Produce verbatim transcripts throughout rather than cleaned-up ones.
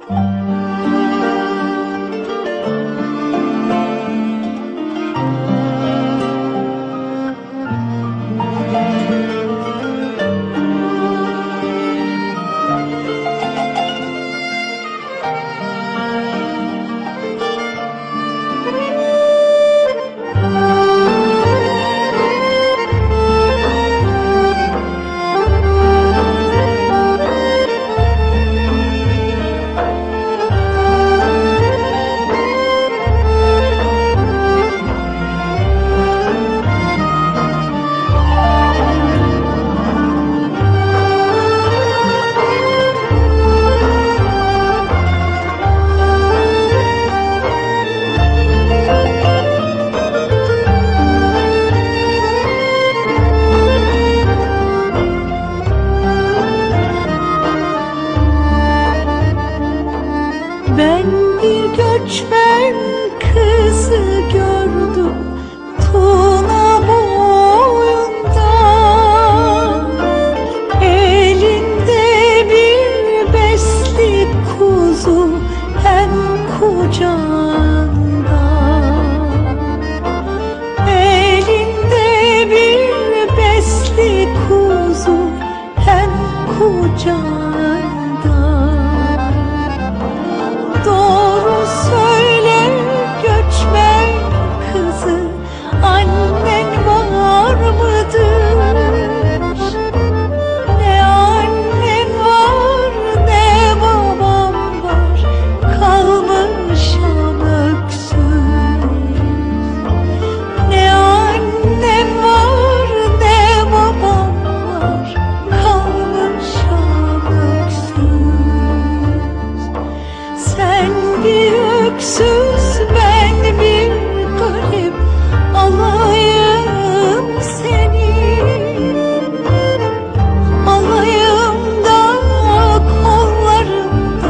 Ben bir göçmen kızı gördüm Tuna boyunda, elinde bir besli kuzu hem kucağında. Elinde bir besli kuzu hem kucağında. Doğru söyle göçmen kızı, annen var mıdır? Ne annen var ne babam var, kalmışam öksüz. Ne annen var ne babam var, kalmışam öksüz. Sen bir öksüz, ben bir garip, alayım seni. Alayım da kollarımda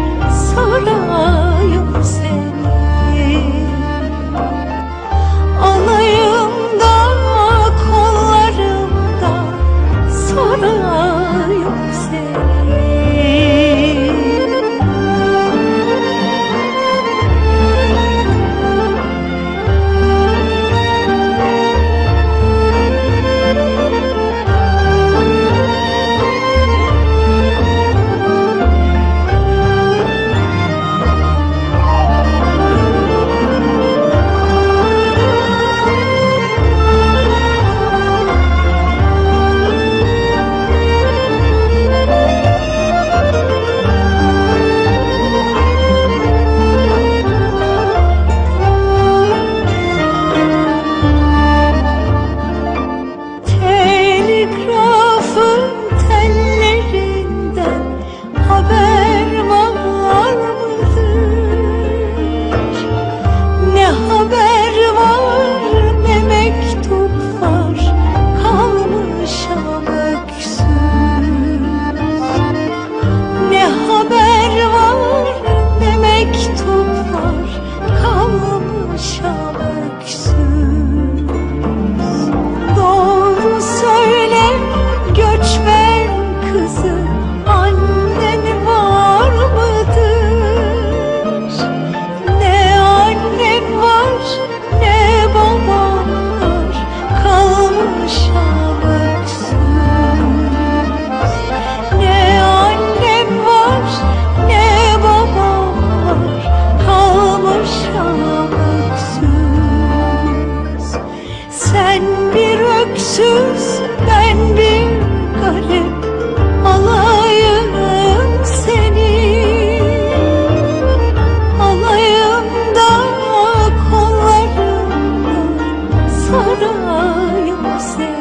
sarayım seni. Alayım da kollarımda sarayım seni. Telgrafın tellerinden haber var mıdır? Ne haber var ne mektup var, kalmışam öksüz. Ne haber var ne mektup var, kalmışam öksüz. Doğru söyle göçmen kızı, annen var mıdır? Ne annen var ne babam var, kalmışam öksüz. Ne annen var ne babam var, kalmışam öksüz. Sen bir öksüz, ben bir garip, alayım seni. Alayım da kollarımda sarayım seni.